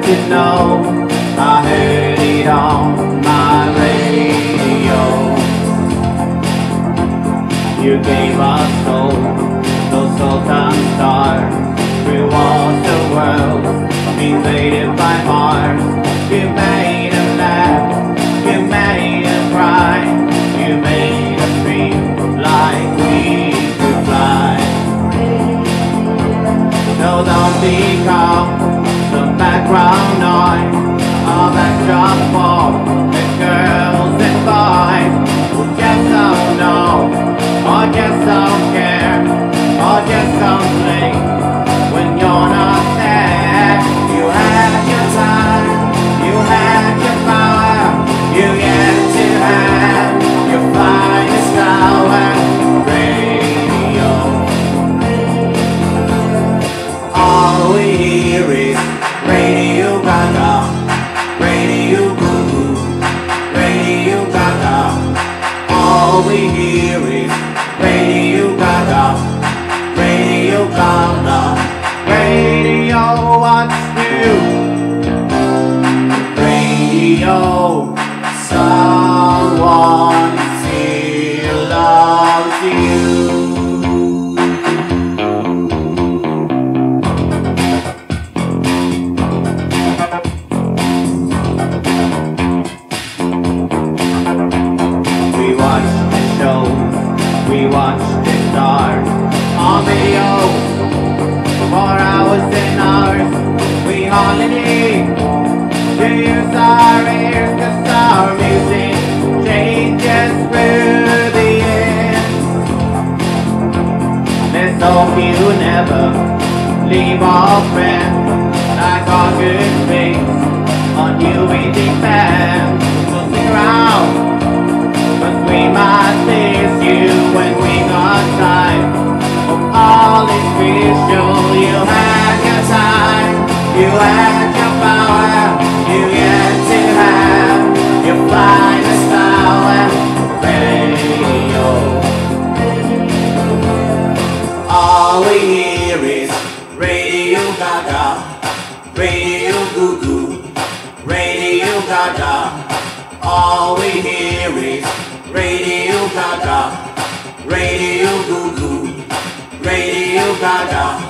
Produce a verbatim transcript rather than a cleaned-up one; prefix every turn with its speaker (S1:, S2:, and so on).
S1: to know. I heard it on my radio. You gave us soul, those sultan stars. Through all the world, invaded by Mars. You made us laugh, you made us cry. You made us dream like we could fly. So don't become some background noise. All that job for the girls and boys who just don't know, or just don't care, or just complain when you're not there. You had your time, you had your power, you get to have your finest hour. Radio, all we hear is Radio Gaga. Radio Goo, Radio Gaga. All we hear is Radio Gaga, Radio Gaga. Radio, what's new? Radio, someone still loves you. We watch the stars on video for hours and hours. We holiday to use our ears, 'cause our music changes through the years. Let's hope you never leave our friend, like our good things on you we depend. So stick around, 'cause we might miss you when we got time. Of all is crucial, you had your time, you had your power, you get to have your finest hour. Radio, all we hear is Radio Gaga, Radio Goo Goo, Radio Gaga. All we hear is Radio Gaga, Radio Goo Goo, Radio Gaga.